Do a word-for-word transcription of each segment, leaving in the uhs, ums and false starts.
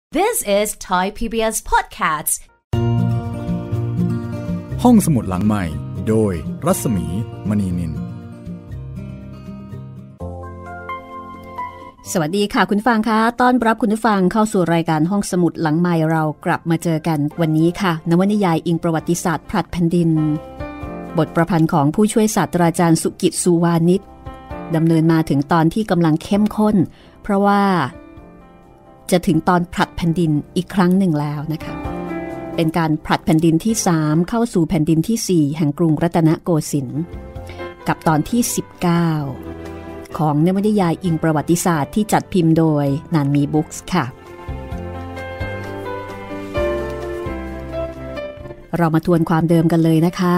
This is Thai พี บี เอส Podcast ห้องสมุดหลังใหม่โดยรัศมีมณีนินสวัสดีค่ะคุณฟังคะต้อนรับคุณผู้ฟังเข้าสู่รายการห้องสมุดหลังใหม่เรากลับมาเจอกันวันนี้ค่ะนวนิยายอิงประวัติศาสตร์ผลัดแผ่นดินบทประพันธ์ของผู้ช่วยศาสตราจารย์สุกิจสุวานิชดำเนินมาถึงตอนที่กำลังเข้มข้นเพราะว่าจะถึงตอนผลัดแผ่นดินอีกครั้งหนึ่งแล้วนะคะเป็นการผลัดแผ่นดินที่สามเข้าสู่แผ่นดินที่สี่แห่งกรุงรัตนโกสินทร์กับตอนที่สิบเก้าของนวนิยายอิงประวัติศาสตร์ที่จัดพิมพ์โดยนานมีบุ๊กส์ค่ะเรามาทวนความเดิมกันเลยนะคะ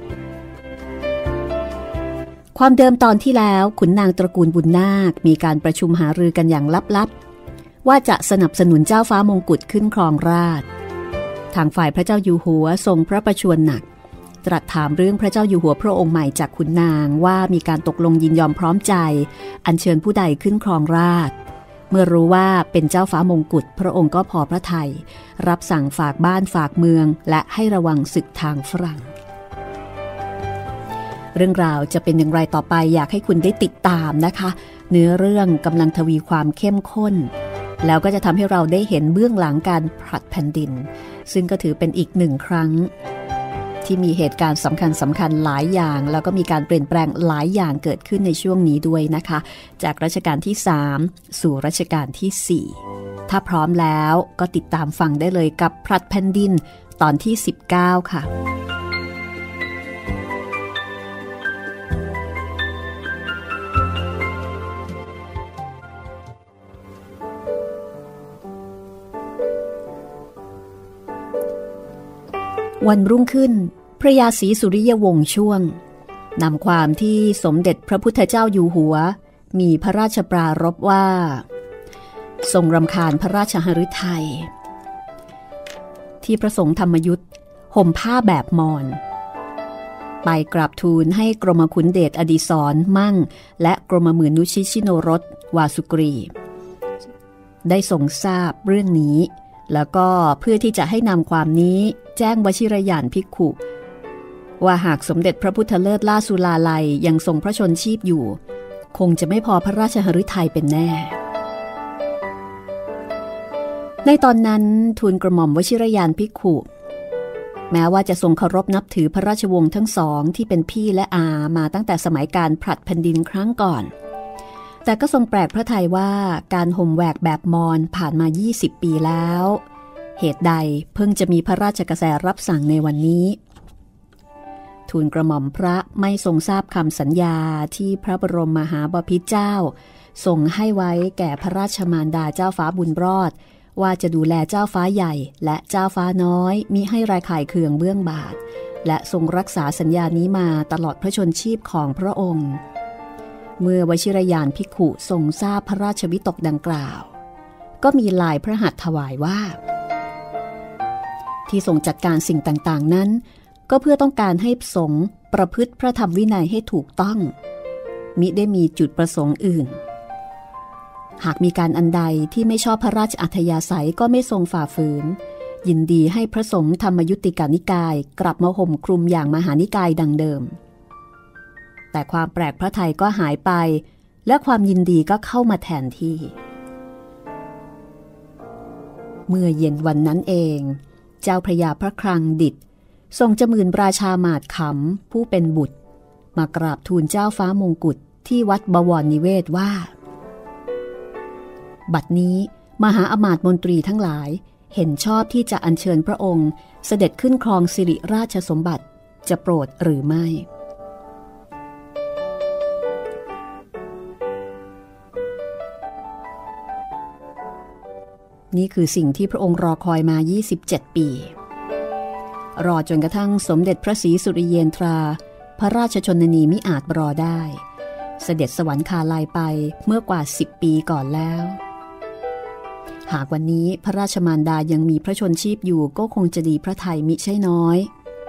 ความเดิมตอนที่แล้วขุนนางตระกูลบุญนาคมีการประชุมหารือกันอย่างลับๆว่าจะสนับสนุนเจ้าฟ้ามงกุฎขึ้นครองราชย์ทางฝ่ายพระเจ้าอยู่หัวทรงพระประชวรหนักตรัสถามเรื่องพระเจ้าอยู่หัวพระองค์ใหม่จากขุนนางว่ามีการตกลงยินยอมพร้อมใจอัญเชิญผู้ใดขึ้นครองราชย์เมื่อรู้ว่าเป็นเจ้าฟ้ามงกุฎพระองค์ก็พอพระทัยรับสั่งฝากบ้านฝากเมืองและให้ระวังศึกทางฝรั่งเรื่องราวจะเป็นอย่างไรต่อไปอยากให้คุณได้ติดตามนะคะเนื้อเรื่องกำลังทวีความเข้มข้นแล้วก็จะทำให้เราได้เห็นเบื้องหลังการผลัดแผ่นดินซึ่งก็ถือเป็นอีกหนึ่งครั้งที่มีเหตุการณ์สำคัญสำคัญหลายอย่างแล้วก็มีการเปลี่ยนแปลงหลายอย่างเกิดขึ้นในช่วงนี้ด้วยนะคะจากรัชกาลที่สามสู่รัชกาลที่สี่ถ้าพร้อมแล้วก็ติดตามฟังได้เลยกับผลัดแผ่นดินตอนที่สิบเก้าค่ะวันรุ่งขึ้นพระยาศรีสุริยวงศ์ช่วงนำความที่สมเด็จพระพุทธเจ้าอยู่หัวมีพระราชปรารภว่าทรงรำคาญพระราชหฤทัยที่พระสงฆ์ธรรมยุทธ์ห่มผ้าแบบมอญไปกราบทูลให้กรมขุนเดชอดิศรมั่งและกรมหมื่นนุชิชิโนรสวาสุกรีได้ทรงทราบเรื่องนี้แล้วก็เพื่อที่จะให้นำความนี้แจ้งวชิรยานภิกขุว่าหากสมเด็จพระพุทธเลิศล่าสุลาลัยยังทรงพระชนชีพอยู่คงจะไม่พอพระราชหฤทัยเป็นแน่ในตอนนั้นทูลกระหม่อมวชิรยานภิกขุแม้ว่าจะทรงเคารพนับถือพระราชวงศ์ทั้งสองที่เป็นพี่และอามาตั้งแต่สมัยการผลัดแผ่นดินครั้งก่อนแต่ก็ทรงแปลกพระทัยว่าการห่มแหวกแบบมอญผ่านมายี่สิบปีแล้วเหตุใดเพิ่งจะมีพระราชกระแสรับสั่งในวันนี้ทูลกระหม่อมพระไม่ทรงทราบคำสัญญาที่พระบรมมหาบพิตรเจ้าทรงให้ไว้แก่พระราชมารดาเจ้าฟ้าบุญรอดว่าจะดูแลเจ้าฟ้าใหญ่และเจ้าฟ้าน้อยมิให้รายข่ายเคืองเบื้องบาทและทรงรักษาสัญญานี้มาตลอดพระชนชีพของพระองค์เมื่อวชิรยานภิกขุทรงทราบพระราชวิตกดังกล่าวก็มีลายพระหัตถ์ถวายว่าที่ทรงจัดการสิ่งต่างๆนั้นก็เพื่อต้องการให้สงฆ์ประพฤติพระธรรมวินัยให้ถูกต้องมิได้มีจุดประสงค์อื่นหากมีการอันใดที่ไม่ชอบพระราชอัธยาศัยก็ไม่ทรงฝ่าฝืนยินดีให้พระสงฆ์ธรรมยุติกานิกายกลับมาห่มคลุมอย่างมหานิกายดังเดิมแต่ความแปลกพระทัยก็หายไปและความยินดีก็เข้ามาแทนที่เมื่อเย็นวันนั้นเองเจ้าพระยาพระคลังดิษฐ์ทรงจมื่นราชามาศขำผู้เป็นบุตรมากราบทูลเจ้าฟ้ามงกุฎที่วัดบวรนิเวศว่าบัดนี้มหาอมาตย์มนตรีทั้งหลายเห็นชอบที่จะอัญเชิญพระองค์เสด็จขึ้นครองสิริราชสมบัติจะโปรดหรือไม่นี่คือสิ่งที่พระองค์รอคอยมายี่สิบเจ็ดปีรอจนกระทั่งสมเด็จพระศรีสุริเยนทราพระราชชนนีมิอาจรอได้เสด็จสวรรคาลัยไปเมื่อกว่าสิบปีก่อนแล้วหากวันนี้พระราชมารดายังมีพระชนชีพอยู่ก็คงจะดีพระทัยมิใช่น้อย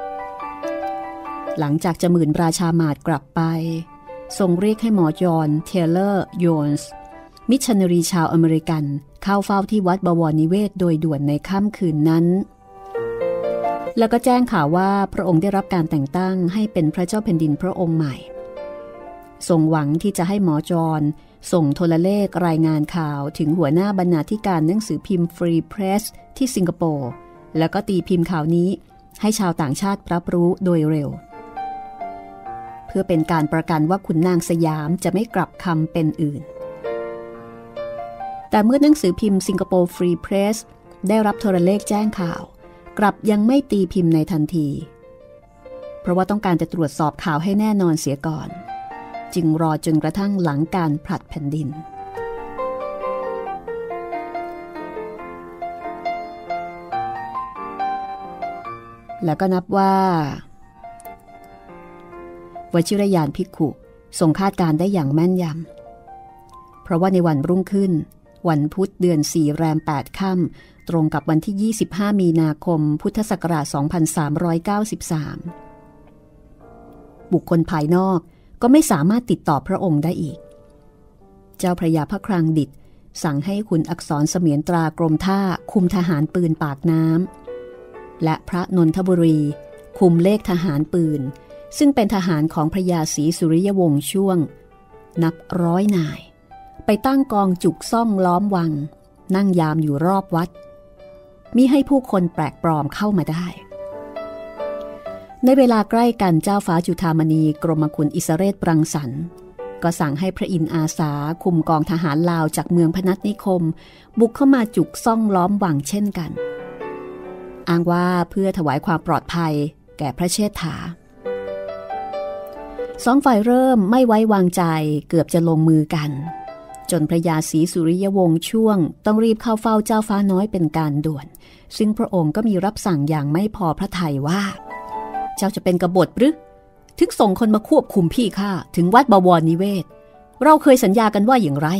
หลังจากจะหมื่นราชามาศกลับไปทรงเรียกให้หมอจอห์นเทเลอร์โยนส์มิชชันนารีชาวอเมริกันเข้าเฝ้าที่วัดบวรนิเวศโดยด่วนในค่ำคืนนั้นแล้วก็แจ้งข่าวว่าพระองค์ได้รับการแต่งตั้งให้เป็นพระเจ้าแผ่นดินพระองค์ใหม่ทรงหวังที่จะให้หมอจรส่งโทรเลขรายงานข่าวถึงหัวหน้าบรรณาธิการหนังสือพิมพ์ Free Press ที่สิงคโปร์แล้วก็ตีพิมพ์ข่าวนี้ให้ชาวต่างชาติรับรู้โดยเร็วเพื่อเป็นการประกันว่าขุนนางสยามจะไม่กลับคำเป็นอื่นแต่เมื่อหนังสือพิมพ์สิงคโปร์ Free Press ได้รับโทรเลขแจ้งข่าวกลับยังไม่ตีพิมพ์ในทันทีเพราะว่าต้องการจะตรวจสอบข่าวให้แน่นอนเสียก่อนจึงรอจนกระทั่งหลังการผลัดแผ่นดินแล้วก็นับว่าวชิรยานภิกขุทรงคาดการได้อย่างแม่นยำเพราะว่าในวันรุ่งขึ้นวันพุธเดือนสี่แรมแปดค่ำตรงกับวันที่ยี่สิบห้ามีนาคมพุทธศักราชสองพันสามร้อยเก้าสิบสามบุคคลภายนอกก็ไม่สามารถติดต่อพระองค์ได้อีกเจ้าพระยาพระคลังดิษฐ์สั่งให้ขุนอักษรเสมียนตรากรมท่าคุมทหารปืนปากน้ำและพระนนทบุรีคุมเลขทหารปืนซึ่งเป็นทหารของพระยาศรีสุริยวงศ์ช่วงนับร้อยนายไปตั้งกองจุกซ่องล้อมวังนั่งยามอยู่รอบวัดมิให้ผู้คนแปลกปลอมเข้ามาได้ในเวลาใกล้กันเจ้าฟ้าจุฑามณีกรมคุณอิสเรศปรังสรรค์ก็สั่งให้พระอินทร์อาสาคุมกองทหารลาวจากเมืองพนัสนิคมบุกเข้ามาจุกซ่องล้อมวังเช่นกันอ้างว่าเพื่อถวายความปลอดภัยแก่พระเชษฐาสองฝ่ายเริ่มไม่ไว้วางใจเกือบจะลงมือกันจนพระยาศรีสุริยวงศ์ช่วงต้องรีบเข้าเฝ้าเจ้าฟ้าน้อยเป็นการด่วนซึ่งพระองค์ก็มีรับสั่งอย่างไม่พอพระทัยว่าเจ้าจะเป็นกบฏหรือถึงส่งคนมาควบคุมพี่ข้าถึงวัดบวรนิเวศเราเคยสัญญากันว่าอย่างไร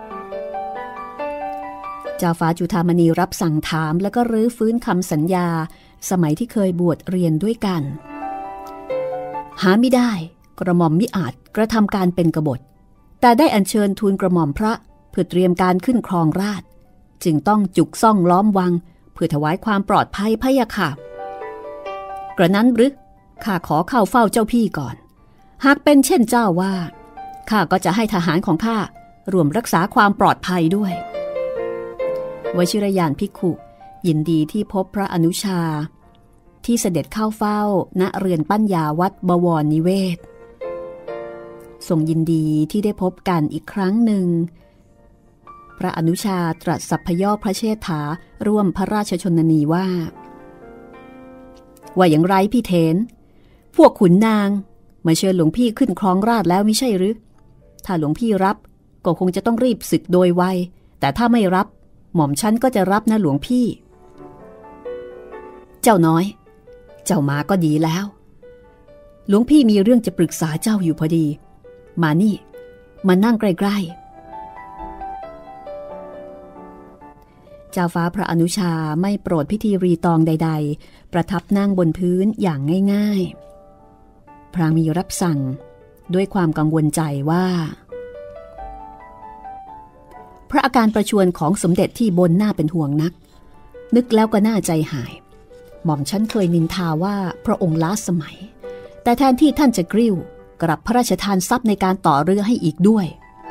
เจ้าฟ้าจุฑามณีรับสั่งถามแล้วก็รื้อฟื้นคำสัญญาสมัยที่เคยบวชเรียนด้วยกันหาไม่ได้กระหม่อมมิอาจกระทำการเป็นกบฏแต่ได้อัญเชิญทูลกระหม่อมพระเพื่อเตรียมการขึ้นครองราชย์จึงต้องจุกซ่องล้อมวังเพื่อถวายความปลอดภัยพะยะค่ะกระนั้นหรือข้าขอเข้าเฝ้าเจ้าพี่ก่อนหากเป็นเช่นเจ้าว่าข้าก็จะให้ทหารของข้ารวมรักษาความปลอดภัยด้วยวชิรยานภิกขุยินดีที่พบพระอนุชาที่เสด็จเข้าเฝ้าณเรือนปัญญาวัดบวรนิเวศทรงยินดีที่ได้พบกันอีกครั้งหนึ่งพระอนุชาตรัสสัพพยอพระเชษฐาร่วมพระราชชนนีว่าว่าอย่างไรพี่เถนพวกขุนนางมาเชิญหลวงพี่ขึ้นครองราชย์แล้วไม่ใช่หรือถ้าหลวงพี่รับก็คงจะต้องรีบศึกโดยไวแต่ถ้าไม่รับหม่อมฉันก็จะรับนะหลวงพี่เจ้าน้อยเจ้ามาก็ดีแล้วหลวงพี่มีเรื่องจะปรึกษาเจ้าอยู่พอดีมานี่มานั่งใกล้ๆเจ้าฟ้าพระอนุชาไม่โปรดพิธีรีตองใดๆประทับนั่งบนพื้นอย่างง่ายๆพระมีรับสั่งด้วยความกังวลใจว่าพระอาการประชวรของสมเด็จที่บนน่าเป็นห่วงนักนึกแล้วก็น่าใจหายหม่อมฉันเคยนินทาว่าพระองค์ล้าสมัยแต่แทนที่ท่านจะกริ้วกลับพระราชทานทรัพย์ในการต่อเรือให้อีกด้วย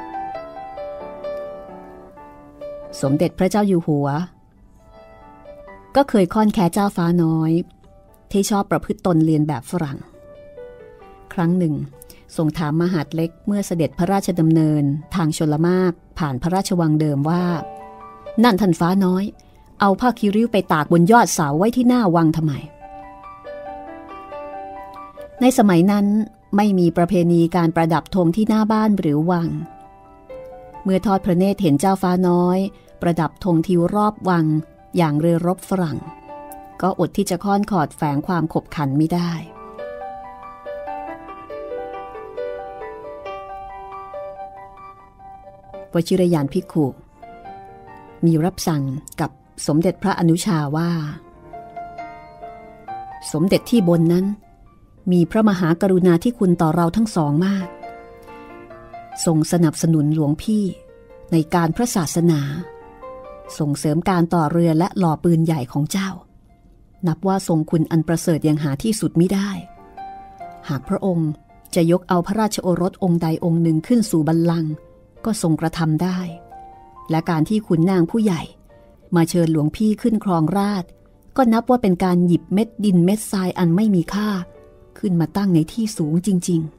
สมเด็จพระเจ้าอยู่หัวก็เคยค่อนแค่เจ้าฟ้าน้อยที่ชอบประพฤติตนเลียนแบบฝรั่งครั้งหนึ่งทรงถามมหาดเล็กเมื่อเสด็จพระราชดำเนินทางชลมารผ่านพระราชวังเดิมว่านั่นท่านฟ้าน้อยเอาผ้าคีริ้วไปตากบนยอดเสาไว้ที่หน้าวังทำไมในสมัยนั้นไม่มีประเพณีการประดับธงที่หน้าบ้านหรือวังเมื่อทอดพระเนตรเห็นเจ้าฟ้าน้อยประดับธงทิวรอบวังอย่างเรือรบฝรั่งก็อดที่จะค่อนขอดแฝงความขบขันไม่ได้วชิรยานภิกขุมีรับสั่งกับสมเด็จพระอนุชาว่าสมเด็จที่บนนั้นมีพระมหากรุณาธิคุณต่อเราทั้งสองมากทรงสนับสนุนหลวงพี่ในการพระศาสนาส่งเสริมการต่อเรือและหล่อปืนใหญ่ของเจ้านับว่าทรงคุณอันประเสริฐอย่างหาที่สุดมิได้หากพระองค์จะยกเอาพระราชโอรสองค์ใดองค์หนึ่งขึ้นสู่บัลลังก์ก็ทรงกระทำได้และการที่ขุนนางผู้ใหญ่มาเชิญหลวงพี่ขึ้นครองราชย์ก็นับว่าเป็นการหยิบเม็ดดินเม็ดทรายอันไม่มีค่าขึ้นมาตั้งในที่สูงจริง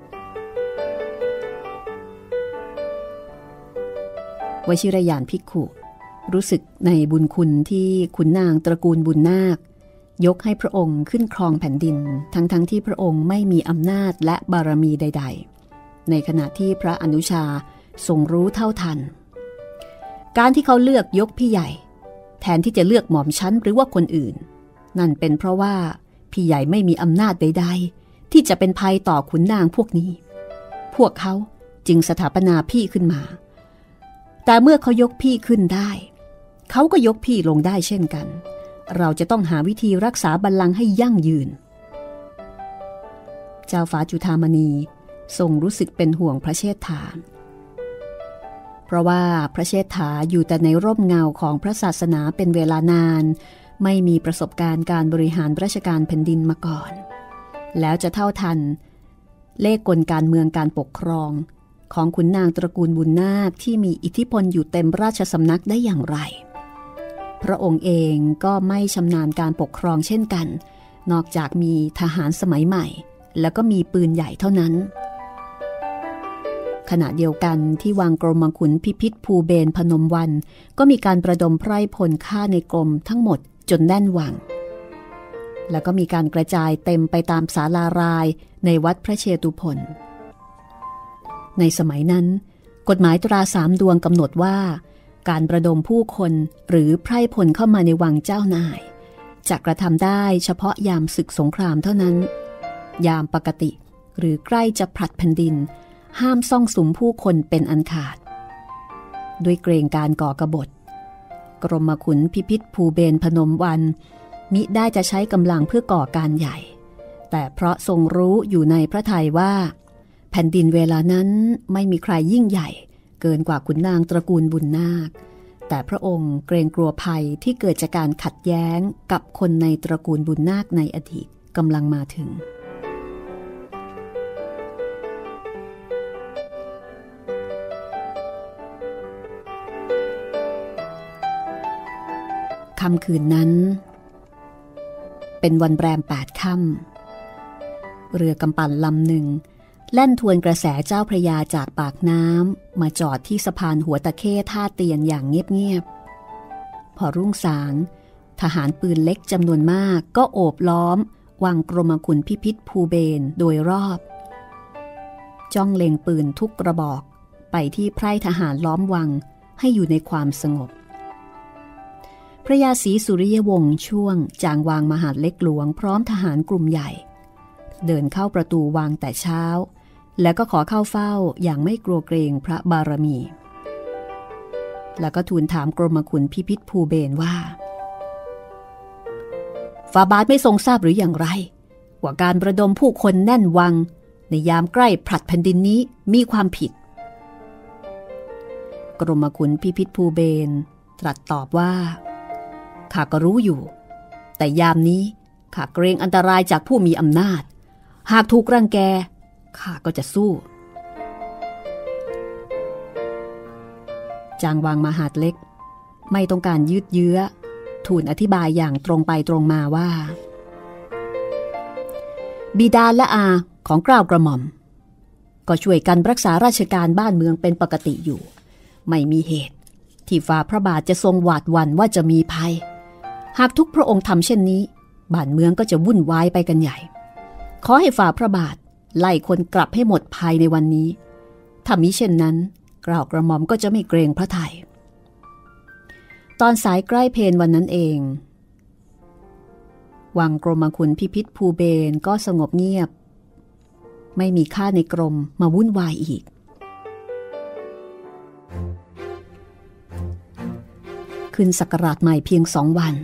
ๆวชิรยานภิกขุรู้สึกในบุญคุณที่ขุนนางตระกูลบุญนาคยกให้พระองค์ขึ้นครองแผ่นดินทั้งๆ ท, ที่พระองค์ไม่มีอำนาจและบารมีใดๆในขณะที่พระอนุชาทรงรู้เท่าทันการที่เขาเลือกยกพี่ใหญ่แทนที่จะเลือกหม่อมชั้นหรือว่าคนอื่นนั่นเป็นเพราะว่าพี่ใหญ่ไม่มีอำนาจใดๆที่จะเป็นภัยต่อขุนนางพวกนี้พวกเขาจึงสถาปนาพี่ขึ้นมาแต่เมื่อเขายกพี่ขึ้นได้เขาก็ยกพี่ลงได้เช่นกันเราจะต้องหาวิธีรักษาบัลลังก์ให้ยั่งยืนเจ้าฟ้าจุฑามณีทรงรู้สึกเป็นห่วงพระเชษฐาเพราะว่าพระเชษฐาอยู่แต่ในร่มเงาของพระศาสนาเป็นเวลานานไม่มีประสบการณ์การบริหารราชการแผ่นดินมาก่อนแล้วจะเท่าทันเลขกลการเมืองการปกครองของขุนนางตระกูลบุญนาคที่มีอิทธิพลอยู่เต็มราชสำนักได้อย่างไรพระองค์เองก็ไม่ชำนาญการปกครองเช่นกันนอกจากมีทหารสมัยใหม่แล้วก็มีปืนใหญ่เท่านั้นขณะเดียวกันที่วังกรมขุนพิพิธภูเบศรพนมวรรณก็มีการประดมไพร่พลฆ่าในกรมทั้งหมดจนแน่นวังแล้วก็มีการกระจายเต็มไปตามศาลารายในวัดพระเชตุพนในสมัยนั้นกฎหมายตราสามดวงกำหนดว่าการประดมผู้คนหรือไพร่พลเข้ามาในวังเจ้านายจะกระทำได้เฉพาะยามศึกสงครามเท่านั้นยามปกติหรือใกล้จะผลัดแผ่นดินห้ามซ่องสุมผู้คนเป็นอันขาดด้วยเกรงการก่อกบฏกรมขุนพิพิธภูเบศรพนมวรรณมิได้จะใช้กำลังเพื่อก่อการใหญ่แต่เพราะทรงรู้อยู่ในพระทัยว่าแผ่นดินเวลานั้นไม่มีใครยิ่งใหญ่เกินกว่าขุนนางตระกูลบุญนาคแต่พระองค์เกรงกลัวภัยที่เกิดจากการขัดแย้งกับคนในตระกูลบุญนาคในอดีตกำลังมาถึงค่ำคืนนั้นเป็นวันแรมแปดค่ำเรือกำปั่นลำหนึ่งแล่นทวนกระแสเจ้าพระยาจากปากน้ำมาจอดที่สะพานหัวตะเข้ท่าเตียนอย่างเงียบๆพอรุ่งสางทหารปืนเล็กจำนวนมากก็โอบล้อมวังกรมขุนพิพิธภูเบศรโดยรอบจ้องเล็งปืนทุกกระบอกไปที่ไพร่ทหารล้อมวังให้อยู่ในความสงบพระยาศรีสุริยวงศ์ช่วงจางวางมหาดเล็กหลวงพร้อมทหารกลุ่มใหญ่เดินเข้าประตูวังแต่เช้าแล้วก็ขอเข้าเฝ้าอย่างไม่กลัวเกรงพระบารมีแล้วก็ทูลถามกรมขุนพิพิธภูเบศรว่าฝ่าบาทไม่ทรงทราบหรืออย่างไรว่าการประดมผู้คนแน่นวังในยามใกล้ผลัดแผ่นดินนี้มีความผิดกรมขุนพิพิธภูเบศรตรัสตอบว่าข้าก็รู้อยู่แต่ยามนี้ข้าเกรงอันตรายจากผู้มีอำนาจหากถูกรังแกข้าก็จะสู้จางวางมหาดเล็กไม่ต้องการยืดเยื้อทูลอธิบายอย่างตรงไปตรงมาว่าบิดาและอาของเกล้ากระหม่อมก็ช่วยกันรักษาราชการบ้านเมืองเป็นปกติอยู่ไม่มีเหตุที่ฝ่าพระบาทจะทรงหวาดหวั่นว่าจะมีภัยหากทุกพระองค์ทำเช่นนี้บ้านเมืองก็จะวุ่นวายไปกันใหญ่ขอให้ฝ่าพระบาทไล่คนกลับให้หมดภายในวันนี้ถ้ามิเช่นนั้นเกล้ากระหม่อมก็จะไม่เกรงพระทัยตอนสายใกล้เพลวันนั้นเองวังกรมขุนพิพิธภูเบศรก็สงบเงียบไม่มีข้าในกรมมาวุ่นวายอีกขึ้นศักราชใหม่เพียงสองวัน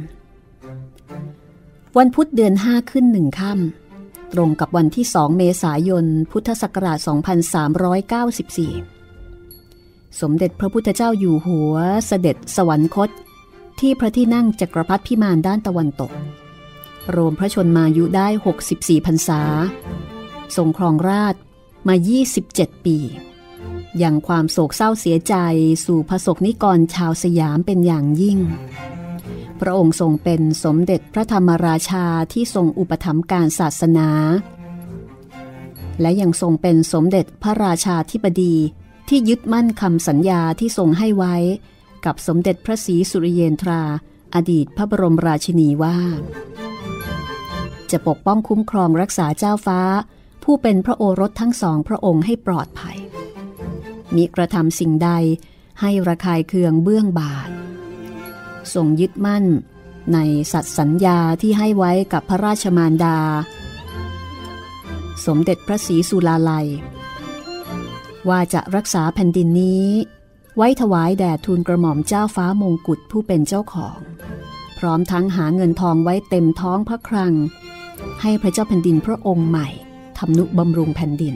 วันพุธเดือนห้าขึ้นหนึ่งค่ำตรงกับวันที่สองเมษายนพุทธศักราชสองพันสามร้อยเก้าสิบสี่สมเด็จพระพุทธเจ้าอยู่หัวเสด็จสวรรคตที่พระที่นั่งจักรพรรดิพิมานด้านตะวันตกรวมพระชนมายุได้หกสิบสี่พรรษาทรงครองราชย์มายี่สิบเจ็ดปียังความโศกเศร้าเสียใจสู่พระสกนิกรชาวสยามเป็นอย่างยิ่งพระองค์ทรงเป็นสมเด็จพระธรรมราชาที่ทรงอุปถัมภ์การศาสนาและยังทรงเป็นสมเด็จพระราชาธิบดีที่ยึดมั่นคำสัญญาที่ทรงให้ไว้กับสมเด็จพระศรีสุริเยนทราอดีตพระบรมราชินีว่าจะปกป้องคุ้มครองรักษาเจ้าฟ้าผู้เป็นพระโอรสทั้งสองพระองค์ให้ปลอดภัยมิกระทำสิ่งใดให้ระคายเคืองเบื้องบาททรงยึดมั่นในสัตย์สัญญาที่ให้ไว้กับพระราชมารดาสมเด็จพระศรีสุราลัยว่าจะรักษาแผ่นดินนี้ไว้ถวายแด่ทูลกระหม่อมเจ้าฟ้ามงกุฎผู้เป็นเจ้าของพร้อมทั้งหาเงินทองไว้เต็มท้องพระคลังให้พระเจ้าแผ่นดินพระองค์ใหม่ทำนุบำรุงแผ่นดิน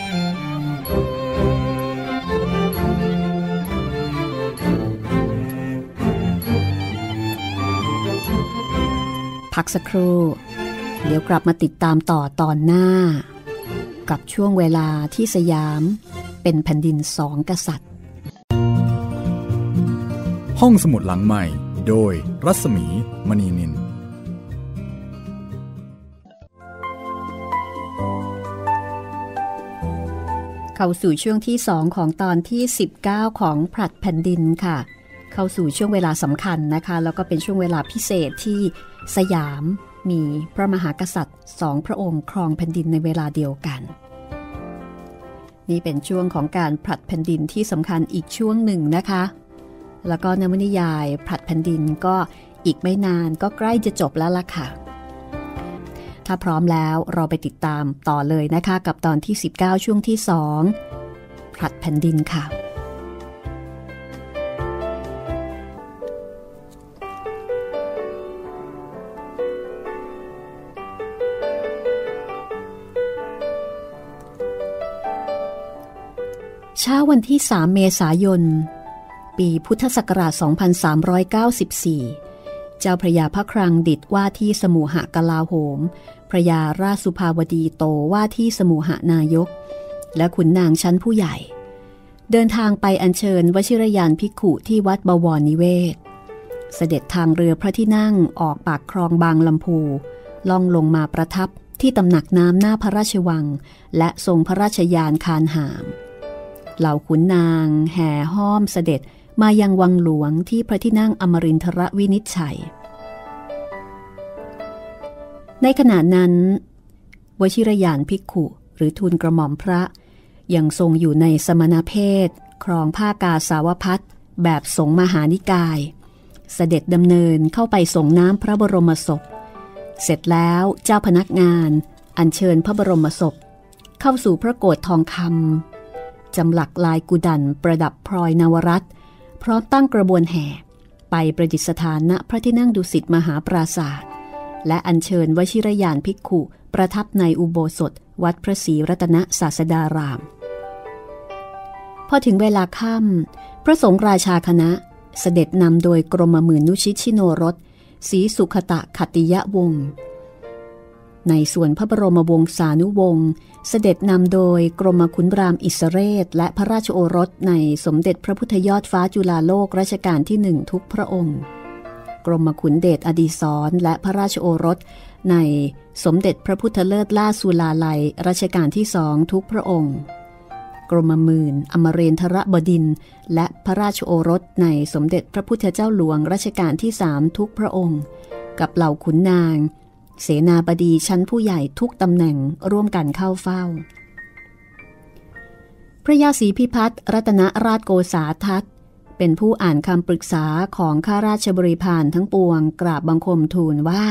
พักสักครู่เดี๋ยวกลับมาติดตามต่อตอนหน้ากับช่วงเวลาที่สยามเป็นแผ่นดินสองกษัตริย์ห้องสมุดหลังใหม่โดยรัศมีมณีนินเข้าสู่ช่วงที่สองของตอนที่สิบเก้าของผลัดแผ่นดินค่ะเข้าสู่ช่วงเวลาสำคัญนะคะแล้วก็เป็นช่วงเวลาพิเศษที่สยามมีพระมหากษัตริย์สองพระองค์ครองแผ่นดินในเวลาเดียวกันนี่เป็นช่วงของการผลัดแผ่นดินที่สำคัญอีกช่วงหนึ่งนะคะแล้วก็นวนิยายผลัดแผ่นดินก็อีกไม่นานก็ใกล้จะจบแล้วล่ะค่ะถ้าพร้อมแล้วเราไปติดตามต่อเลยนะคะกับตอนที่สิบเก้าช่วงที่สองผลัดแผ่นดินค่ะเช้าวันที่สามเมษายนปีพุทธศักราชสองพันสามร้อยเก้าสิบสี่เจ้าพระยาพระคลังดิษฐ์ว่าที่สมุหกลาโหมพระยาราชสุภาวดีโตว่าที่สมุหนายกและขุนนางชั้นผู้ใหญ่เดินทางไปอัญเชิญวชิรยานภิกขุที่วัดบวรนิเวศเสด็จทางเรือพระที่นั่งออกปากคลองบางลำพูล่องลงมาประทับที่ตำหนักน้ำหน้าพระราชวังและทรงพระราชยานคานหามเหล่าขุนนางแห่ห้อมเสด็จมายังวังหลวงที่พระที่นั่งอมรินทรวินิจฉัยในขณะนั้นวชิรยานภิกขุหรือทูลกระหม่อมพระยังทรงอยู่ในสมณเพศครองผ้ากาสาวพัสแบบสงฆ์มหานิกายเสด็จดำเนินเข้าไปส่งน้ำพระบรมศพเสร็จแล้วเจ้าพนักงานอัญเชิญพระบรมศพเข้าสู่พระโกฐทองคำจำหลักลายกุดันประดับพลอยนวรัตน์พร้อมตั้งกระบวนแห่ไปประดิษฐานณพระที่นั่งดุสิตมหาปราสาทและอัญเชิญวชิรยานภิกขุประทับในอุโบสถวัดพระศรีรัตนศาสดารามพอถึงเวลาค่ำพระสงฆ์ราชาคณะเสด็จนำโดยกรมหมื่นนุชิตชิโนรสศรีสุขตะขัตติยวงศ์ในส่วนพระบรมวงศานุวงศ์เสด็จนำโดยกรมขุนรามอิสเรศและพระราชโอรสในสมเด็จพระพุทธยอดฟ้าจุฬาโลกรัชกาลที่หนึ่งทุกพระองค์กรมขุนเดชอดีศรและพระราชโอรสในสมเด็จพระพุทธเลิศล่าสุลาลัยรัชกาลที่สองทุกพระองค์กรมหมื่นอมเรนทรบดินทร์และพระราชโอรสในสมเด็จพระพุทธเจ้าหลวงรัชกาลที่สามทุกพระองค์กับเหล่าขุนนางเสนาบดีชั้นผู้ใหญ่ทุกตำแหน่งร่วมกันเข้าเฝ้าพระยาศรีพิพัฒน์รัตนราชโกษาทัตเป็นผู้อ่านคำปรึกษาของข้าราชบริพารทั้งปวงกราบบังคมทูลว่า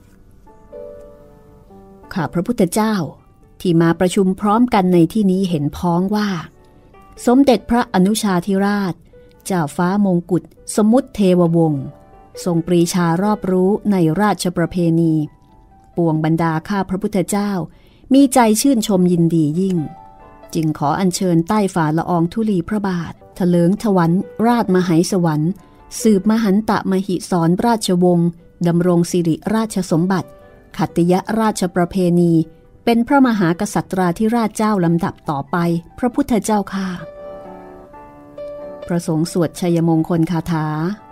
ข้าพระพุทธเจ้าที่มาประชุมพร้อมกันในที่นี้เห็นพ้องว่าสมเด็จพระอนุชาธิราชเจ้าฟ้ามงกุฎสมุทรเทววงศ์ทรงปรีชารอบรู้ในราชประเพณีปวงบรรดาข้าพระพุทธเจ้ามีใจชื่นชมยินดียิ่งจึงขออัญเชิญใต้ฝ่าละอองธุลีพระบาททะเลิงถวันราชมหัยสวรรค์สืบมหันตมหิสรราชวงศ์ดำรงสิริราชสมบัติขัตติยราชประเพณีเป็นพระมหากษัตราธิราชเจ้าลำดับต่อไปพระพุทธเจ้าค่ะพระสงฆ์สวดชัยมงคลคาถา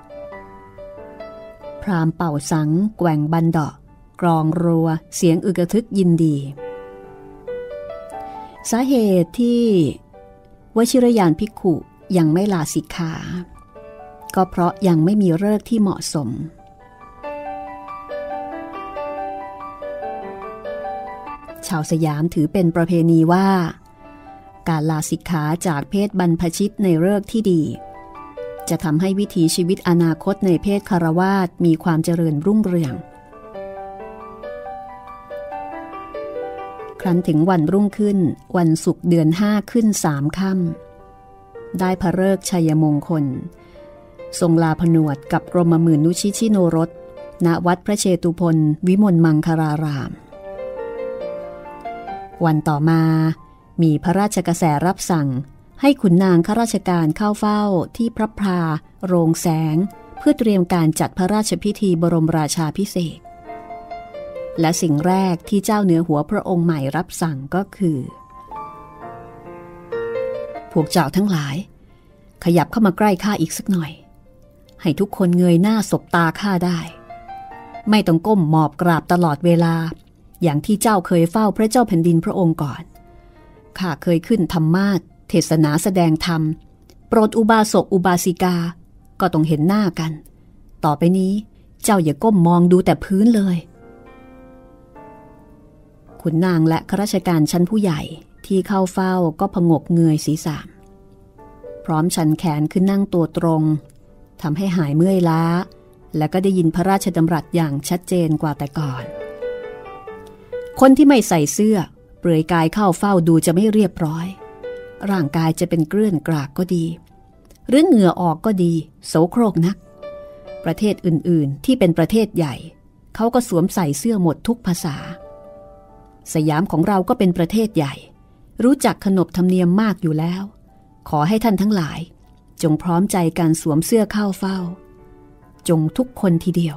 พราหมณ์เป่าสังแกว่งบันดาะกรองรัวเสียงอึกระทึกยินดีสาเหตุที่วชิรยานภิกขุยังไม่ลาสิกขาก็เพราะยังไม่มีฤกษ์ที่เหมาะสมชาวสยามถือเป็นประเพณีว่าการลาสิกขาจากเพศบรรพชิตในฤกษ์ที่ดีจะทำให้วิถีชีวิตอนาคตในเพศคฤหัสถ์มีความเจริญรุ่งเรืองครั้นถึงวันรุ่งขึ้นวันศุกร์เดือนห้าขึ้นสามค่ำได้พระฤกษ์ชัยมงคลทรงลาผนวดกับกรมหมื่นนุชิชิโนรสณวัดพระเชตุพนวิมลมังคลารามวันต่อมามีพระราชกระแสรับสั่งให้ขุนนางข้าราชการเข้าเฝ้าที่พระพราโรงแสงเพื่อเตรียมการจัดพระราชพิธีบรมราชาภิเษกและสิ่งแรกที่เจ้าเหนือหัวพระองค์ใหม่รับสั่งก็คือพวกเจ้าทั้งหลายขยับเข้ามาใกล้ข้าอีกสักหน่อยให้ทุกคนเงยหน้าสบตาข้าได้ไม่ต้องก้มหมอบกราบตลอดเวลาอย่างที่เจ้าเคยเฝ้าพระเจ้าแผ่นดินพระองค์ก่อนข้าเคยขึ้นธรรมาสน์เทศนาแสดงธรรมโปรดอุบาสกอุบาสิกาก็ต้องเห็นหน้ากันต่อไปนี้เจ้าอย่าก้มมองดูแต่พื้นเลยขุนนางและข้าราชการชั้นผู้ใหญ่ที่เข้าเฝ้าก็ผงกเงยศีรษะพร้อมชันแขนขึ้นนั่งตัวตรงทำให้หายเมื่อยล้าและก็ได้ยินพระราชดำรัสอย่างชัดเจนกว่าแต่ก่อนคนที่ไม่ใส่เสื้อเปลือยกายเข้าเฝ้าดูจะไม่เรียบร้อยร่างกายจะเป็นเกลื่อนกรากก็ดีหรือเหงื่อออกก็ดีโสโครกนักประเทศอื่นๆที่เป็นประเทศใหญ่เขาก็สวมใส่เสื้อหมดทุกภาษาสยามของเราก็เป็นประเทศใหญ่รู้จักขนบธรรมเนียมมากอยู่แล้วขอให้ท่านทั้งหลายจงพร้อมใจการสวมเสื้อเข้าเฝ้าจงทุกคนทีเดียว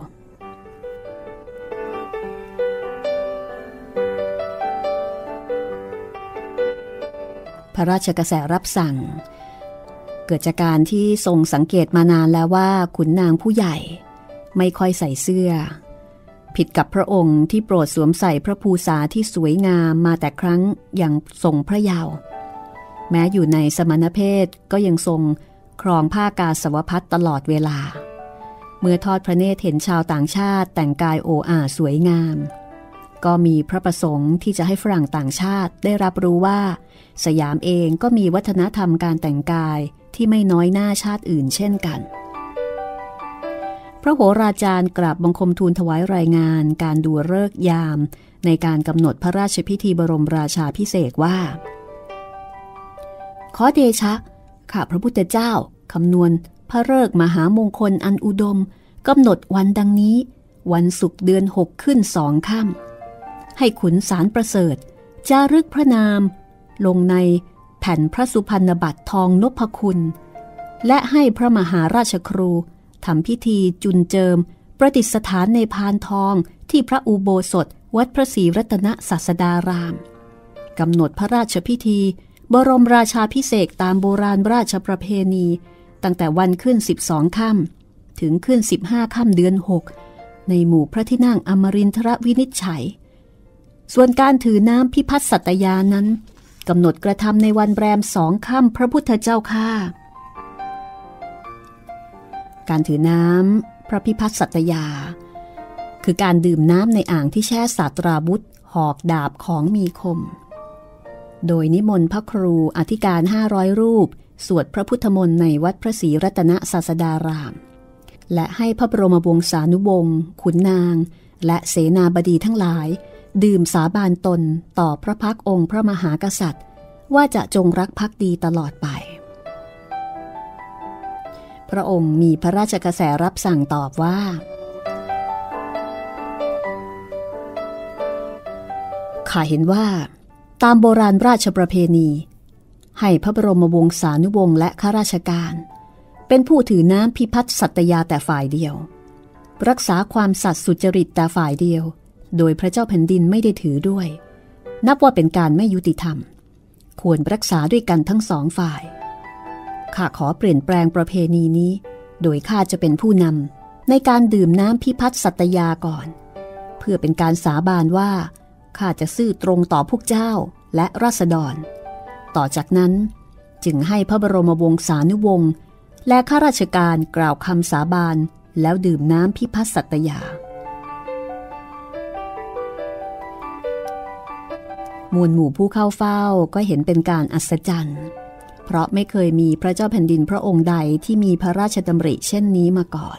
พระราชกระแสรับสั่งเกิดจากการที่ทรงสังเกตมานานแล้วว่าขุนนางผู้ใหญ่ไม่ค่อยใส่เสื้อผิดกับพระองค์ที่โปรดสวมใส่พระภูษาที่สวยงามมาแต่ครั้งยังทรงพระเยาว์แม้อยู่ในสมณเพศก็ยังทรงครองผ้ากาสาวพัสตลอดเวลาเมื่อทอดพระเนตรเห็นชาวต่างชาติแต่งกายโอ้อาสวยงามก็มีพระประสงค์ที่จะให้ฝรั่งต่างชาติได้รับรู้ว่าสยามเองก็มีวัฒนธรรมการแต่งกายที่ไม่น้อยหน้าชาติอื่นเช่นกันพระโหราจารย์กราบบังคมทูลถวายรายงานการดูฤกษ์ยามในการกำหนดพระราชพิธีบรมราชาภิเษกว่าขอเดชะข้าพระพุทธเจ้าคำนวณพระฤกษ์มหามงคลอันอุดมกำหนดวันดังนี้วันศุกร์เดือนหกขึ้นสองค่ำให้ขุนสารประเสริฐจารึกพระนามลงในแผ่นพระสุพรรณบัตรทองนพคุณและให้พระมหาราชครูทำพิธีจุนเจิมประดิษฐานในพานทองที่พระอุโบสถวัดพระศรีรัตนศาสดารามกำหนดพระราชพิธีบรมราชาภิเษกตามโบราณราชประเพณีตั้งแต่วันขึ้นสิบสองค่ำถึงขึ้นสิบห้าค่ำเดือนหกในหมู่พระที่นั่งอมรินทรวินิจฉัยส่วนการถือน้ำพิพัฒน์สัตยานั้นกำหนดกระทำในวันแรมสองค่ำพระพุทธเจ้าข้าการถือน้ำพระพิพัฒน์สัตยาคือการดื่มน้ำในอ่างที่แช่ศาสตราวุธหอกดาบของมีคมโดยนิมนต์พระครูอธิการห้าร้อยรูปสวดพระพุทธมนต์ในวัดพระศรีรัตนศาสดารามและให้พระบรมวงศานุวงศ์ขุนนางและเสนาบดีทั้งหลายดื่มสาบานตนต่อพระพักองค์พระมหากษัตริย์ว่าจะจงรักภักดีตลอดไปพระองค์มีพระราชกระแสรับสั่งตอบว่าข้าเห็นว่าตามโบราณราชประเพณีให้พระบรมวงศานุวงศ์และข้าราชการเป็นผู้ถือน้ำพิพัฒน์สัตยาแต่ฝ่ายเดียวรักษาความสัตย์สุจริตแต่ฝ่ายเดียวโดยพระเจ้าแผ่นดินไม่ได้ถือด้วยนับว่าเป็นการไม่ยุติธรรมควรรักษาด้วยกันทั้งสองฝ่ายข้าขอเปลี่ยนแปลงประเพณีนี้โดยข้าจะเป็นผู้นำในการดื่มน้ำพิพัฒน์สัตยาก่อนเพื่อเป็นการสาบานว่าข้าจะซื่อตรงต่อพวกเจ้าและราษฎรต่อจากนั้นจึงให้พระบรมวงศานุวงศ์และข้าราชการกล่าวคำสาบานแล้วดื่มน้ำพิพัฒน์สัตยามวลหมู่ผู้เข้าเฝ้าก็เห็นเป็นการอัศจรรย์เพราะไม่เคยมีพระเจ้าแผ่นดินพระองค์ใดที่มีพระราชดำริเช่นนี้มาก่อน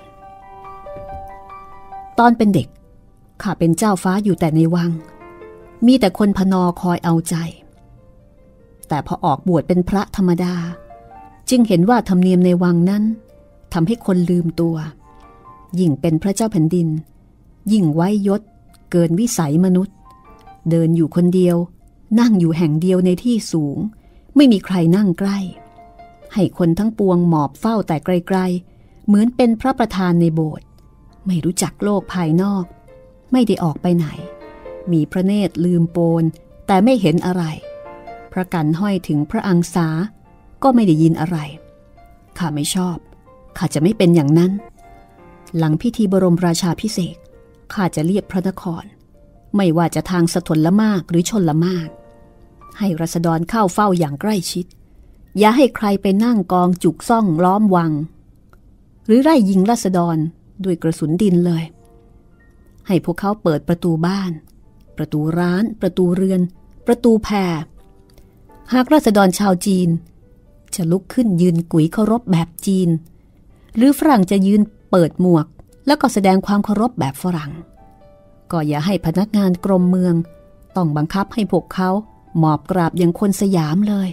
ตอนเป็นเด็กข้าเป็นเจ้าฟ้าอยู่แต่ในวังมีแต่คนพนอคอยเอาใจแต่พอออกบวชเป็นพระธรรมดาจึงเห็นว่าธรรมเนียมในวังนั้นทำให้คนลืมตัวยิ่งเป็นพระเจ้าแผ่นดินยิ่งไว้ยศเกินวิสัยมนุษย์เดินอยู่คนเดียวนั่งอยู่แห่งเดียวในที่สูงไม่มีใครนั่งใกล้ให้คนทั้งปวงหมอบเฝ้าแต่ไกลๆเหมือนเป็นพระประธานในโบสถ์ไม่รู้จักโลกภายนอกไม่ได้ออกไปไหนมีพระเนตรลืมโปนแต่ไม่เห็นอะไรพระกันห้อยถึงพระอังสาก็ไม่ได้ยินอะไรข้าไม่ชอบข้าจะไม่เป็นอย่างนั้นหลังพิธีบรมราชาภิเษกข้าจะเรียบพระนครไม่ว่าจะทางสถลมากหรือชนละมากให้ราษฎรเข้าเฝ้าอย่างใกล้ชิดอย่าให้ใครไปนั่งกองจุกซ่องล้อมวังหรือไล่ยิงราษฎรด้วยกระสุนดินเลยให้พวกเขาเปิดประตูบ้านประตูร้านประตูเรือนประตูแพรหากราษฎรชาวจีนจะลุกขึ้นยืนกุ๋ยเคารพแบบจีนหรือฝรั่งจะยืนเปิดหมวกแล้วก็แสดงความเคารพแบบฝรั่งก็อย่าให้พนักงานกรมเมืองต้องบังคับให้พวกเขาหมอบกราบอย่างคนสยามเลย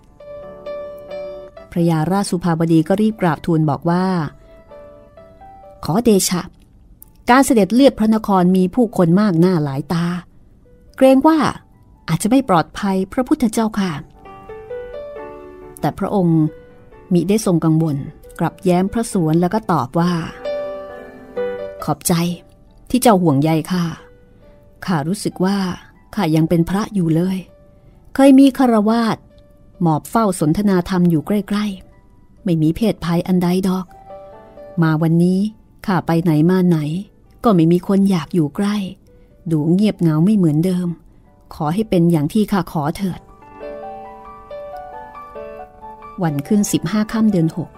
พระยาราชสุภาบดีก็รีบกราบทูลบอกว่าขอเดชะการเสด็จเลียบพระนครมีผู้คนมากหน้าหลายตาเกรงว่าอาจจะไม่ปลอดภัยพระพุทธเจ้าค่ะแต่พระองค์มิได้ทรงกังวลกลับแย้มพระสวนแล้วก็ตอบว่าขอบใจที่เจ้าห่วงใยข้าข้ารู้สึกว่าข้ายังเป็นพระอยู่เลยเคยมีคฤหัสถ์หมอบเฝ้าสนทนาธรรมอยู่ใกล้ๆไม่มีเพศภัยอันใดดอกมาวันนี้ข้าไปไหนมาไหนก็ไม่มีคนอยากอยู่ใกล้ดูเงียบเหงาไม่เหมือนเดิมขอให้เป็นอย่างที่ข้าขอเถิดวันขึ้นสิบห้าค่ำเดือนหก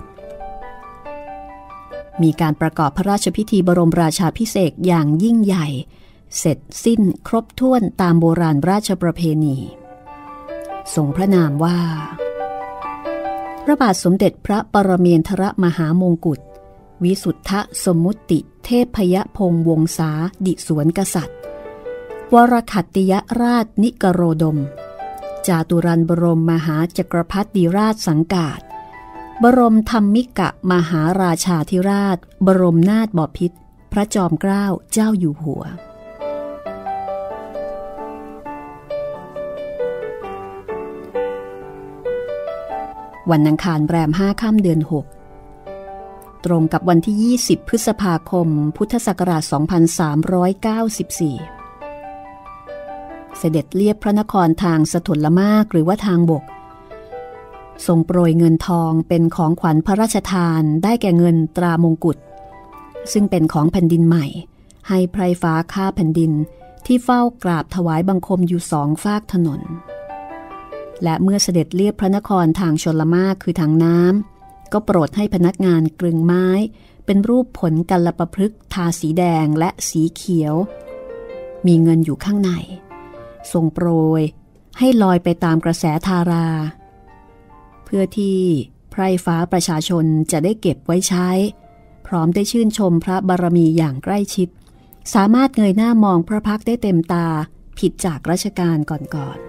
มีการประกอบพระราชพิธีบรมราชาภิเษกอย่างยิ่งใหญ่เสร็จสิ้นครบถ้วนตามโบราณราชประเพณีทรงพระนามว่าพระบาทสมเด็จพระปรเมนทรมหามงกุฎวิสุทธสมุติเทพยพงศ์วงศาดิสวนกษัตริย์วรคัตติยราชนิกโรดมจาตุรันบรมมหาจักรพรรดิราชสังกาศบรมธรรมิกะมหาราชาธิราชบรมนาถบพิตรพระจอมเกล้าเจ้าอยู่หัววันอังคารแรมห้าค่ำเดือนหกตรงกับวันที่ยี่สิบพฤษภาคมพุทธศักราชสองพันสามร้อยเก้าสิบสี่เสด็จเลียบพระนครทางสถลมากหรือว่าทางบกทรงโปรยเงินทองเป็นของขวัญพระราชทานได้แก่เงินตรามงกุฎซึ่งเป็นของแผ่นดินใหม่ให้ไพรฟ้าข้าแผ่นดินที่เฝ้ากราบถวายบังคมอยู่สองฟากถนนและเมื่อเสด็จเลียบพระนครทางชลมากคือทางน้ำก็โปรดให้พนักงานกลึงไม้เป็นรูปผลกัลลปพฤกษ์ทาสีแดงและสีเขียวมีเงินอยู่ข้างในทรงโปรยให้ลอยไปตามกระแสธาราเพื่อที่ไพร่ฟ้าประชาชนจะได้เก็บไว้ใช้พร้อมได้ชื่นชมพระบารมีอย่างใกล้ชิดสามารถเงยหน้ามองพระพักตร์ได้เต็มตาผิดจากรัชกาลก่อน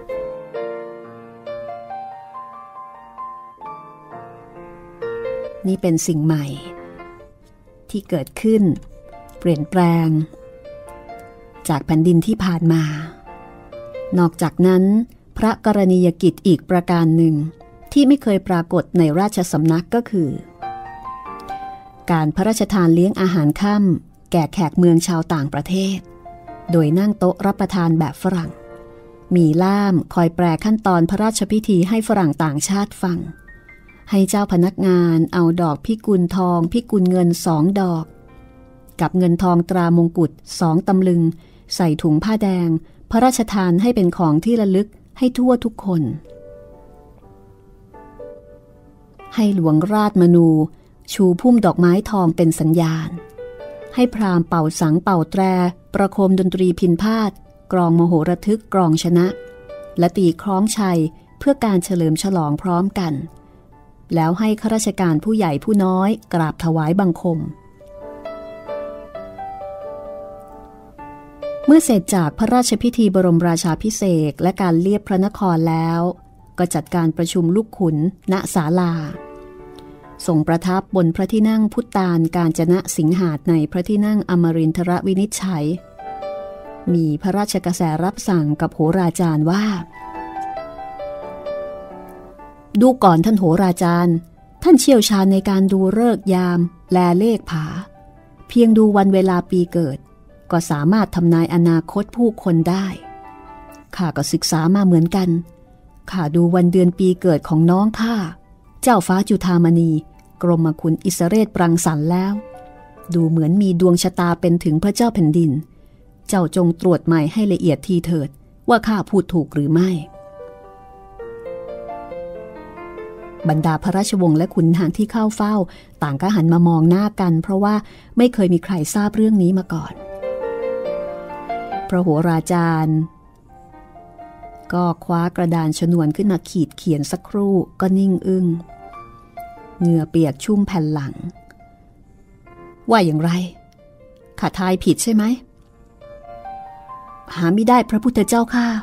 ๆนี่เป็นสิ่งใหม่ที่เกิดขึ้นเปลี่ยนแปลงจากแผ่นดินที่ผ่านมานอกจากนั้นพระกรณียกิจอีกประการหนึ่งที่ที่ไม่เคยปรากฏในราชสำนักก็คือการพระราชทานเลี้ยงอาหารค่ำแก่แขกเมืองชาวต่างประเทศโดยนั่งโต๊ะรับประทานแบบฝรั่งมีล่ามคอยแปลขั้นตอนพระราชพิธีให้ฝรั่งต่างชาติฟังให้เจ้าพนักงานเอาดอกพิกุลทองพิกุลเงินสองดอกกับเงินทองตรามงกุฎสองตำลึงใส่ถุงผ้าแดงพระราชทานให้เป็นของที่ระลึกให้ทั่วทุกคนให้หลวงราชมนูชูพุ่มดอกไม้ทองเป็นสัญญาณให้พราหมณ์เป่าสังเป่าแตรประโคมดนตรีพิณพาทย์กรองมโหระทึกกรองชนะและตีคล้องชัยเพื่อการเฉลิมฉลองพร้อมกันแล้วให้ข้าราชการผู้ใหญ่ผู้น้อยกราบถวายบังคมเมื่อเสร็จจากพระราชพิธีบรมราชาภิเษกและการเลียบพระนครแล้วก็จัดการประชุมลูกขุนณศาลาทรงประทับบนพระที่นั่งพุทธานกาญจนสิงหาสน์ในพระที่นั่งอมรินทรวินิจฉัยมีพระราชกระแสรับสั่งกับโหราจารย์ว่าดูก่อนท่านโหราจารย์ท่านเชี่ยวชาญในการดูฤกษ์ยามแลเลขผาเพียงดูวันเวลาปีเกิดก็สามารถทำนายอนาคตผู้คนได้ข้าก็ศึกษามาเหมือนกันข้าดูวันเดือนปีเกิดของน้องข้าเจ้าฟ้าจุฑามณีกรมคุณอิสเรศปรังสรรค์แล้วดูเหมือนมีดวงชะตาเป็นถึงพระเจ้าแผ่นดินเจ้าจงตรวจใหม่ให้ละเอียดทีเถิดว่าข้าพูดถูกหรือไม่บรรดาพระราชวงศ์และขุนนางที่เข้าเฝ้าต่างก็หันมามองหน้ากันเพราะว่าไม่เคยมีใครทราบเรื่องนี้มาก่อนพระโหราจารย์ก็คว้ากระดานชนวนขึ้นมาขีดเขียนสักครู่ก็นิ่งอึ้งเหงื่อเปียกชุ่มแผ่นหลังว่าอย่างไรข้าทายผิดใช่ไหมหาไม่ได้พระพุทธเจ้าข้า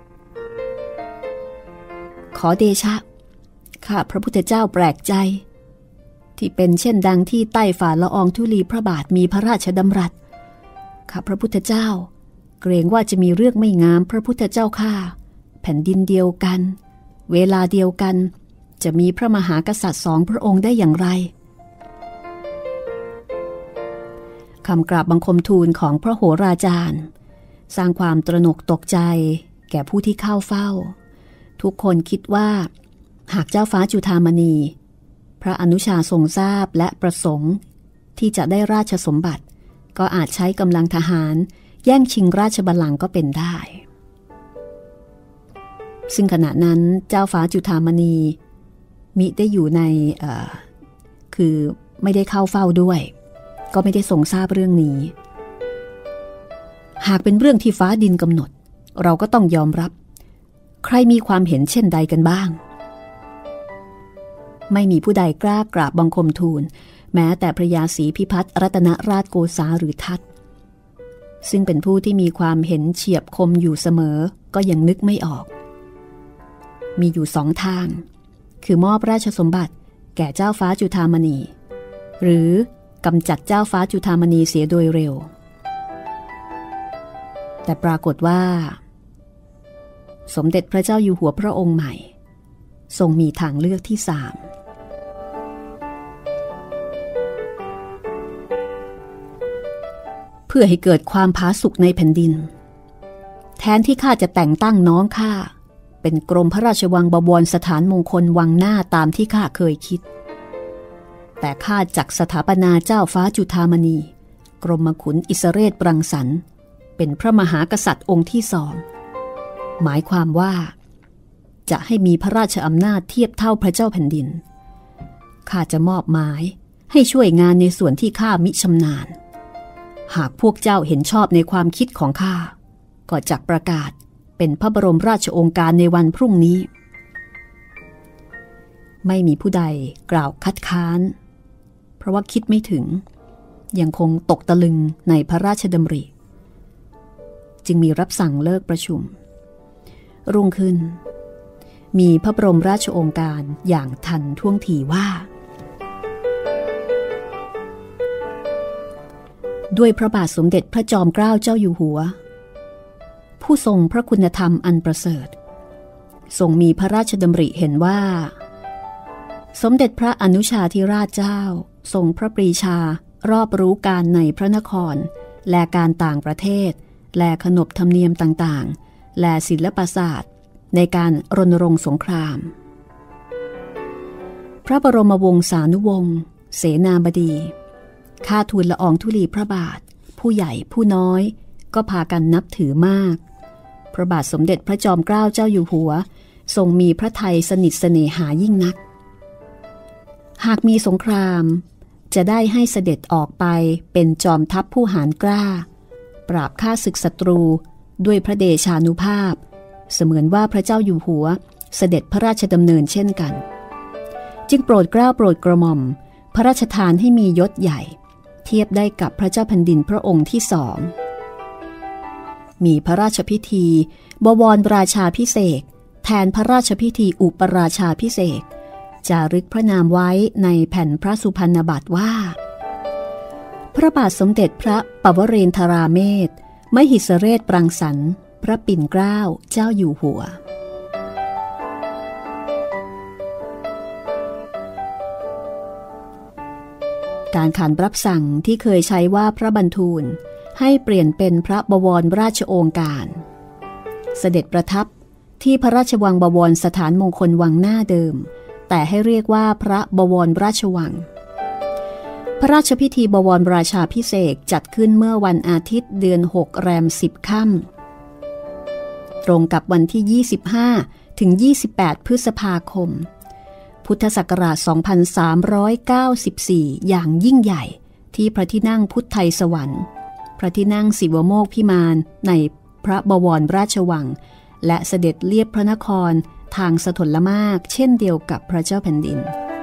ขอเดชะข้าพระพุทธเจ้าแปลกใจที่เป็นเช่นดังที่ใต้ฝ่าละอองธุลีพระบาทมีพระราชดำรัสข้าพระพุทธเจ้าเกรงว่าจะมีเรื่องไม่งามพระพุทธเจ้าข้าแผ่นดินเดียวกันเวลาเดียวกันจะมีพระมหากษัตริย์สองพระองค์ได้อย่างไรคำกราบบังคมทูลของพระโหราจารย์สร้างความตระหนกตกใจแก่ผู้ที่เข้าเฝ้าทุกคนคิดว่าหากเจ้าฟ้าจุฑามณีพระอนุชาทรงทราบและประสงค์ที่จะได้ราชสมบัติก็อาจใช้กำลังทหารแย่งชิงราชบัลลังก์ก็เป็นได้ซึ่งขณะนั้นเจ้าฟ้าจุฑามณีมิได้อยู่ในคือไม่ได้เข้าเฝ้าด้วยก็ไม่ได้ทรงทราบเรื่องนี้หากเป็นเรื่องที่ฟ้าดินกำหนดเราก็ต้องยอมรับใครมีความเห็นเช่นใดกันบ้างไม่มีผู้ใดกล้ากราบบังคมทูลแม้แต่พระยาศรีพิพัฒน์รัตนราชโกษาหรือทัตซึ่งเป็นผู้ที่มีความเห็นเฉียบคมอยู่เสมอก็ยังนึกไม่ออกมีอยู่สองทางคือมอบราชสมบัติแก่เจ้าฟ้าจุฑามณีหรือกำจัดเจ้าฟ้าจุฑามณีเสียโดยเร็วแต่ปรากฏว่าสมเด็จพระเจ้าอยู่หัวพระองค์ใหม่ทรงมีทางเลือกที่สามเพื่อให้เกิดความผาสุกในแผ่นดินแทนที่ข้าจะแต่งตั้งน้องข้าเป็นกรมพระราชวังบวรสถานมงคลวังหน้าตามที่ข้าเคยคิดแต่ข้าจักสถาปนาเจ้าฟ้าจุฑามณีกรมขุนอิสเรศปรังสรรค์เป็นพระมหากษัตริย์องค์ที่สองหมายความว่าจะให้มีพระราชอำนาจเทียบเท่าพระเจ้าแผ่นดินข้าจะมอบหมายให้ช่วยงานในส่วนที่ข้ามิชำนาญหากพวกเจ้าเห็นชอบในความคิดของข้าก็จักประกาศเป็นพระบรมราชโองการในวันพรุ่งนี้ไม่มีผู้ใดกล่าวคัดค้านเพราะว่าคิดไม่ถึงยังคงตกตะลึงในพระราชดำริจึงมีรับสั่งเลิกประชุมรุ่งขึ้นมีพระบรมราชโองการอย่างทันท่วงทีว่าด้วยพระบาทสมเด็จพระจอมเกล้าเจ้าอยู่หัวผู้ทรงพระคุณธรรมอันประเสริฐทรงมีพระราชดำริเห็นว่าสมเด็จพระอนุชาธิราชเจ้าทรงพระปรีชารอบรู้การในพระนครและการต่างประเทศและขนบธรรมเนียมต่างๆและศิลปศาสตร์ในการรณรงค์สงครามพระบรมวงศานุวงศ์เสนาบดีข้าทูลละอองธุลีพระบาทผู้ใหญ่ผู้น้อยก็พากันนับถือมากพระบาทสมเด็จพระจอมเกล้าเจ้าอยู่หัวทรงมีพระทัยสนิทเสน่หายิ่งนักหากมีสงครามจะได้ให้เสด็จออกไปเป็นจอมทัพผู้หาญกล้าปราบฆ่าศึกศัตรูด้วยพระเดชานุภาพเสมือนว่าพระเจ้าอยู่หัวเสด็จพระราชดำเนินเช่นกันจึงโปรดเกล้าโปรดกระหม่อมพระราชทานให้มียศใหญ่เทียบได้กับพระเจ้าแผ่นดินพระองค์ที่สองมีพระราชพิธีบวรราชาภิเษกแทนพระราชพิธีอุปราชาภิเษกจารึกพระนามไว้ในแผ่นพระสุพรรณบัตรว่าพระบาทสมเด็จพระปวเรนทราเมศมหิสเรศปรังสรรค์พระปิ่นเกล้าเจ้าอยู่หัวการขานรับสั่งที่เคยใช้ว่าพระบรรทูลให้เปลี่ยนเป็นพระบวรราชโองการเสด็จประทับที่พระราชวังบวรสถานมงคลวังหน้าเดิมแต่ให้เรียกว่าพระบวรราชวังพระราชพิธีบวรราชาภิเษกจัดขึ้นเมื่อวันอาทิตย์เดือนหกแรมสิบค่ำตรงกับวันที่ยี่สิบห้าถึงยี่สิบแปดพฤษภาคมพุทธศักราชสองพันสามร้อยเก้าสิบสี่อย่างยิ่งใหญ่ที่พระที่นั่งพุทธไทยสวรรค์พระที่นั่งศิวโมกข์พิมานในพระบวรราชวังและเสด็จเลียบพระนครทางสถลมากเช่นเดียวกับพระเจ้าแผ่นดิน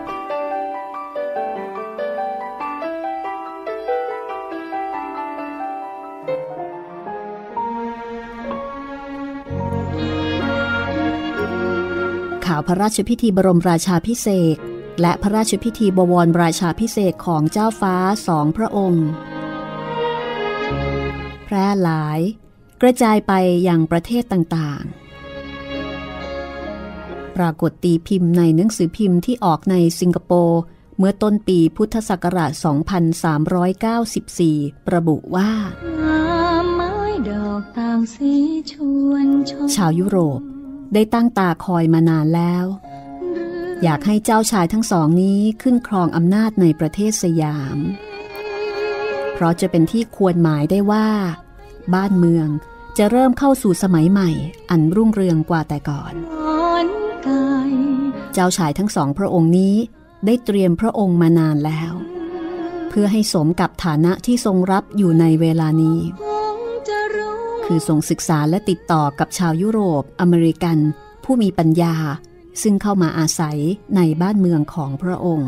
ข่าวพระราชพิธีบรมราชาภิเษกและพระราชพิธีบวรราชาภิเษกของเจ้าฟ้าสองพระองค์แพร่หลายกระจายไปยังประเทศต่างๆปรากฏตีพิมพ์ในหนังสือพิมพ์ที่ออกในสิงคโปร์เมื่อต้นปีพุทธศักราชสองพันสามร้อยเก้าสิบสี่ระบุว่าชาวยุโรปได้ตั้งตาคอยมานานแล้วอยากให้เจ้าชายทั้งสองนี้ขึ้นครองอำนาจในประเทศสยามเพราะจะเป็นที่ควรหมายได้ว่าบ้านเมืองจะเริ่มเข้าสู่สมัยใหม่อันรุ่งเรืองกว่าแต่ก่อนเจ้าชายทั้งสองพระองค์นี้ได้เตรียมพระองค์มานานแล้วเพื่อให้สมกับฐานะที่ทรงรับอยู่ในเวลานี้คือทรงศึกษาและติดต่อกับชาวยุโรปอเมริกันผู้มีปัญญาซึ่งเข้ามาอาศัยในบ้านเมืองของพระองค์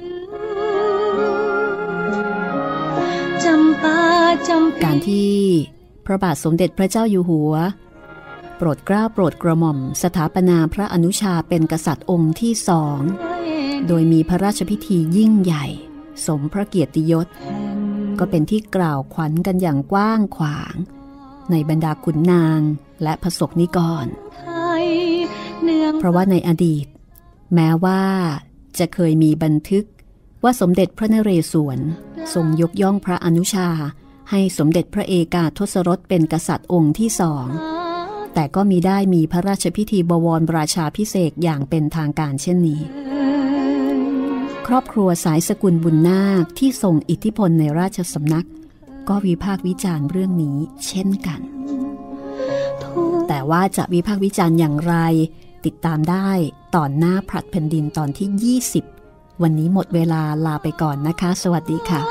การที่พระบาทสมเด็จพระเจ้าอยู่หัวโปรดเกล้าโปรดกระหม่อมสถาปนาพระอนุชาเป็นกษัตริย์องค์ที่สองโดยมีพระราชพิธียิ่งใหญ่สมพระเกียรติยศก็เป็นที่กล่าวขวัญกันอย่างกว้างขวางในบรรดาขุนนางและพระสกนิกรเพราะว่าในอดีตแม้ว่าจะเคยมีบันทึกว่าสมเด็จพระนเรศวรทรงยกย่องพระอนุชาให้สมเด็จพระเอกาทศรสเป็นกษัตริย์องค์ที่สองแต่ก็มีได้มีพระราชพิธีบวรราชาภิเษกอย่างเป็นทางการเช่นนี้ครอบครัวสายสกุลบุญนาคที่ทรงอิทธิพลในราชสำนักก็วิพากษ์วิจารณ์เรื่องนี้เช่นกันแต่ว่าจะวิพากษ์วิจารณ์อย่างไรติดตามได้ตอนหน้าผลัดแผ่นดินตอนที่ยี่สิบวันนี้หมดเวลาลาไปก่อนนะคะสวัสดีค่ะ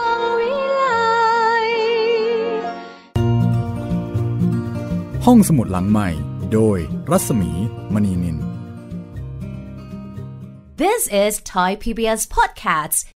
ห้องสมุดหลังใหม่โดยรัศมีมณีนิน This is Thai พี บี เอส Podcasts